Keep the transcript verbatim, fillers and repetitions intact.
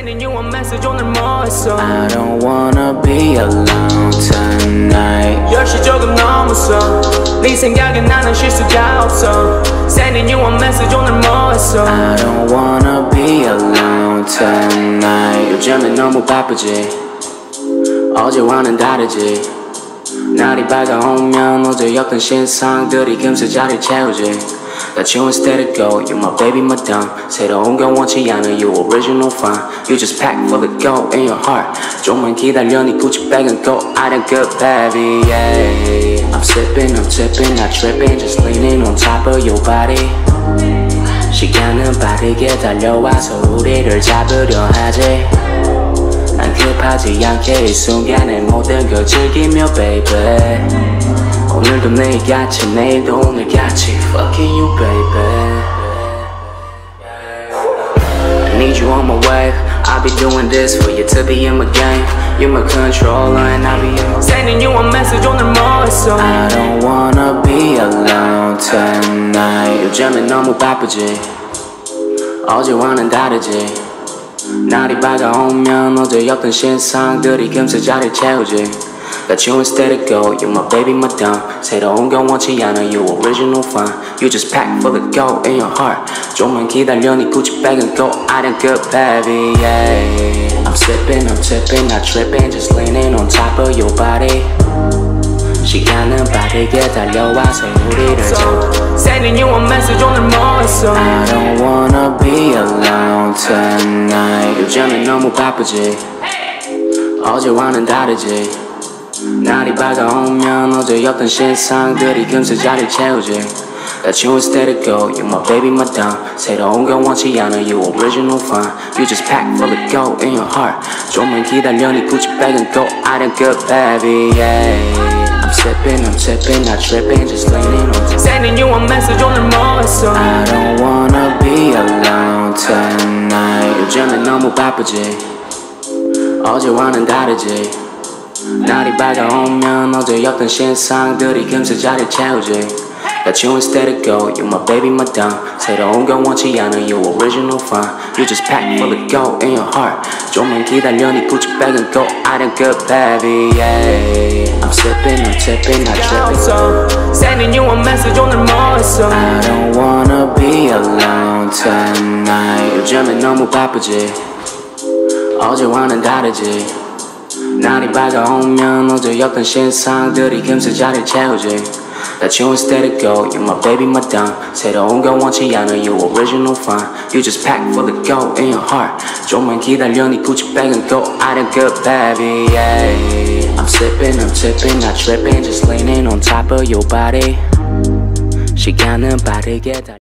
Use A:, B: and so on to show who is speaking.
A: Sending you a message 오늘 뭐 했어?
B: I don't wanna be alone tonight.
A: 열 시 조금 넘었어. 네 생각에 나는 쉴 수가 없어. Sending you a message 오늘 뭐 했어?
B: I don't wanna be alone tonight. 요즘엔 너무 바쁘지. 어제와는 다르지. 날이 밝아오면 어제였던 신상들이 금세 자리 채우지. Got you instead of go, you my baby, my dumb. 새로운 건 원치 않아, you original fine. You just pack full of gold in your heart. 좀만 기다려 네 Gucci bag and go out and good baby, yeah. I'm sipping, I'm tipping, not tripping, just leaning on top of your body. 시간은 빠르게 달려와서 우리를 잡으려 하지. 난 급하지 않게 이 순간의 모든 걸 즐기며 baby. 오늘도 내일같이 내일도 오늘같이 Fucking you baby. I need you on my wave. I'll be doing this for you to be in my game. You're my controller and I'll be in.
A: Sending you a message 오늘 뭐 했어?
B: I don't wanna be alone tonight. 요즘엔 너무 바쁘지. 어제와는 다르지. 날이 밝아오면 어제였던 신상들이 금세 자리 채우지. Got you instead of go, you my baby, my dumb. 새로운 건 원치 않아, you original fine. You just pack full of gold in your heart. 좀만 기다려 네 Gucci bag and go out and good baby, yeah. I'm sipping, I'm tipping, not tripping, just leaning on top of your body. 시간은 빠르게 달려와서 우리를 잡아.
A: Sending you a message 오늘 뭐 했어?
B: I don't wanna be alone tonight. 요즘엔 너무 바쁘지. 어제와는 다르지. 날이 밝아오면 어제였던 신상들이 금세 자리 채우지. Got you instead of go, you my baby, my dumb. 새로운 건 원치 않아, you original fine. You just pack full of gold in your heart. 좀만 기다려 네 Gucci bag and go out and good baby, yeah. I'm sipping, I'm tipping, not tripping, just leaning on.
A: Sending you a message 오늘 뭐 했어?
B: I don't wanna be alone tonight. 요즘엔 너무 바쁘지. 어제와는 다르지. 날이 밝아오면 어제였던 신상들이 금세 자리 채우지. Got you instead of go, you my baby, my dumb. 새로운 건 원치 않아, you original fine. You just pack full of gold in your heart. 좀만 기다려 네 Gucci bag and go out and good baby, yeah. I'm sipping, I'm tipping, not tripping.
A: Sending you a message 오늘 뭐 했어?
B: I don't wanna be alone tonight. 요즘엔 너무 바쁘지. 어제와는 다르지. 날이 밝아오면 어제였던 신상들이 금세 자리 채우지. Got you instead of go, you my baby, my dumb. 새로운 건 원치 않아, you original fine. You just pack full of gold in your heart. 좀만 기다려 네 Gucci bag and go out and good baby, yeah. I'm sipping, I'm tipping, not tripping, just leaning on top of your body. 시간은 빠르게 달